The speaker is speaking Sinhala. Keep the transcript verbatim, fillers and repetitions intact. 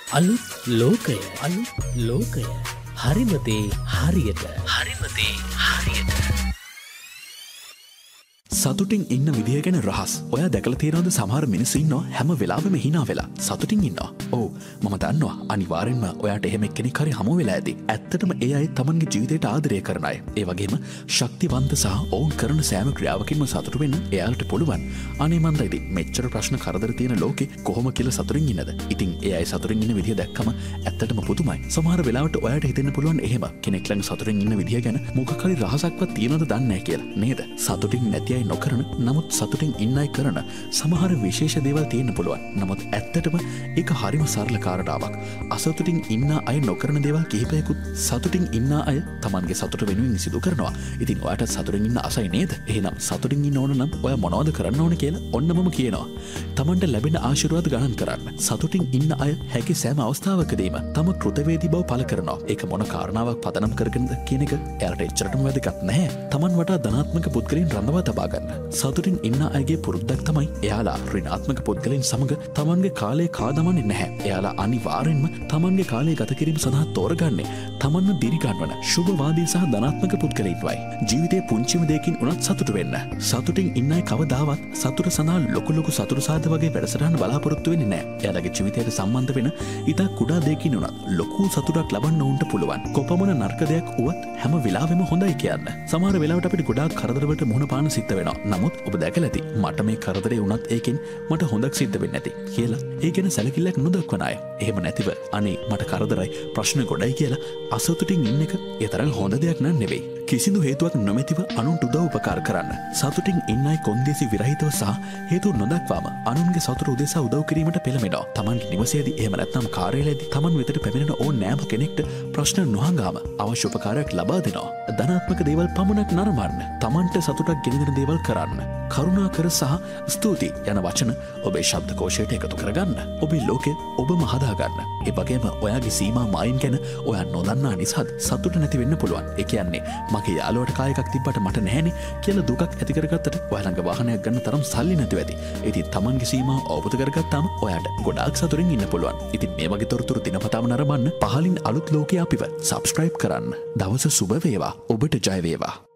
අලුත් ලෝකය අලුත් ලෝකය හරිමතේ හරියට හරිමතේ හරියට සතුටින් ඉන්න විදිහ ගැන රහස් ඔයා දැකලා තියෙනවද සමහර මිනිස්සු ඉන්නවා හැම වෙලාවෙම hina වෙලා සතුටින් ඉන්නවා. ඔව් මම දන්නවා අනිවාර්යෙන්ම ඔයාට එහෙම එක්කෙනෙක් හරි හමු වෙලා ඇති. ඇත්තටම ඒ අය තමන්ගේ ජීවිතයට ආදරය කරන අය. ඒ වගේම ශක්තිවන්ත සහ ඔවුන් කරන සෑම ක්‍රියාවකින්ම සතුටු වෙන්න එයාලට පුළුවන්. අනේ මන්ද ඉතින් මෙච්චර ප්‍රශ්න කරදර තියෙන ලෝකේ කොහොම කියලා සතුටින් ඉන්නද? ඉතින් ඒ අය සතුටින් ඉන්න විදිහ දැක්කම ඇත්තටම පුදුමයි. සමහර වෙලාවට ඔයාට හිතෙන්න පුළුවන් එහෙම කෙනෙක් ළඟ සතුටින් ඉන්න විදිහ ගැන මොකක් හරි රහසක්වත් තියෙනවද දන්නේ නැහැ කියලා. නේද? සතුටින් නැති අය නොකරන නමුත් සතුටින් ඉන්නයි කරන සමහර විශේෂ දේවල් තියෙන්න පුළුවන්. නමුත් ඇත්තටම ඒක හරිම සරල කාරණාවක්. අසතුටින් ඉන්න අය නොකරන දේවල් කිහිපයකුත් සතුටින් ඉන්න අය තමන්ගේ සතුට වෙනුවෙන් සිදු කරනවා. ඉතින් ඔයාට සතුටින් ඉන්න ආසයි නේද? එහෙනම් සතුටින් ඉන්න ඕන නම් ඔයා මොනවද කරන්න ඕන කියලා ඔන්න මම කියනවා. තමන්ට ලැබෙන ආශිර්වාද ගණන් කරන්න. සතුටින් ඉන්න අය හැකි සෑම අවස්ථාවකදීම තම කෘතවේදී බව පළ කරනවා. ඒක මොන කාරණාවක් පදනම් කරගෙනද කියන එක එයාට එච්චරටම වැදගත් නැහැ. තමන් වටා ධනාත්මක පුද්ගලයන් රඳවා තබා ගන්න. සතුටින් ඉන්න අයගේ පුරුද්දක් තමයි එයාලා ඍණාත්මක පුද්ගලයන් සමග තමන්ගේ කාලය කාදමන්නේ නැහැ. එයාලා අනිවාර්යෙන්ම තමන්ගේ කාලය ගත කිරීම සඳහා තෝරගන්නේ තමන්ව දිරිගන්වන ශුභවාදී සහ ධනාත්මක පුද්ගලයින්වයි. ජීවිතේ පුංචිම දෙයකින් උනත් සතුටු වෙන්න. සතුටින් ඉන්න අය කවදාවත් සතුට සඳහා ලොකු ලොකු සතුට සාධ වගේ වැඩසටහන් බලාපොරොත්තු වෙන්නේ නැහැ. එයාලගේ ජීවිතයට සම්බන්ධ වෙන ඉතා කුඩා දෙයකින් උනත් ලොකු සතුටක් ලබන්න උන්ට පුළුවන්. කොපමණ නරක දෙයක් වුවත් හැම වෙලාවෙම හොඳයි කියන්න. සමහර වෙලාවට අපිට ගොඩාක් කරදරවලට මුහුණ පාන සිද්ධ වෙනවා. නමුත් ඔබ දැකලා ඇති මට මේ කරදරේ වුණත් ඒකෙන් මට හොඳක් සිද්ධ වෙන්නේ නැති කියලා ඒ ගැන සැලකිල්ලක් නොදක්වන අය. එහෙම නැතිව අනේ මට කරදරයි ප්‍රශ්න ගොඩයි කියලා අසතුටින් ඉන්න එක ඒ තරම් හොඳ දෙයක් නන් නෙවෙයි. කිසිදු හේතුවක් නොමැතිව අනුන්ට උදව් උපකාර කරන්න. සතුටින් ඉන්න අය කොන්දේසි විරහිතව සහ හේතු නොදක්වාම අනුන්ගේ සතුට උදෙසා උදව් කිරීමට පෙළඹෙනවා. තමන්ගේ නිවසේදී එහෙම නැත්නම් කාර්යාලයේදී තමන් වෙතට පැමිණෙන ඕනෑම කෙනෙක්ට ප්‍රශ්න නොහංගාම අවශ්‍ය උපකාරයක් ලබා දෙනවා. ධනාත්මක දේවල් පමණක් නරඹන්න. තමන්ට සතුටක් ගෙනදෙන දේවල් කරන්න. කරුණාකර සහ ස්තුති යන වචන ඔබේ ශබ්දකෝෂයට එකතු කරගන්න. ඔබේ ලෝකෙ ඔබම හදාගන්න. ඒ වගේම ඔයාගේ සීමා මායින් ගැන ඔයා නොදන්නා නිසාත් සතුට නැති වෙන්න පුළුවන්. ඒ කියන්නේ මගේ යාළුවට කායයක් තිබ්බට මට නැහැනේ කියලා දුකක් ඇති කරගත්තට ඔයා ළඟ වාහනයක් ගන්න තරම් සල්ලි නැතුව ඇති. ඉතින් තමන්ගේ සීමා අවබෝධ කරගත්තාම ඔයාට ගොඩාක් සතුටින් ඉන්න පුළුවන්. ඉතින් මේ වගේ තොරතුරු දිනපතාම නරඹන්න පහලින් අලුත් ලෝකයේ අපිව subscribe කරන්න. දවස සුබ වේවා. ඔබට ජය වේවා.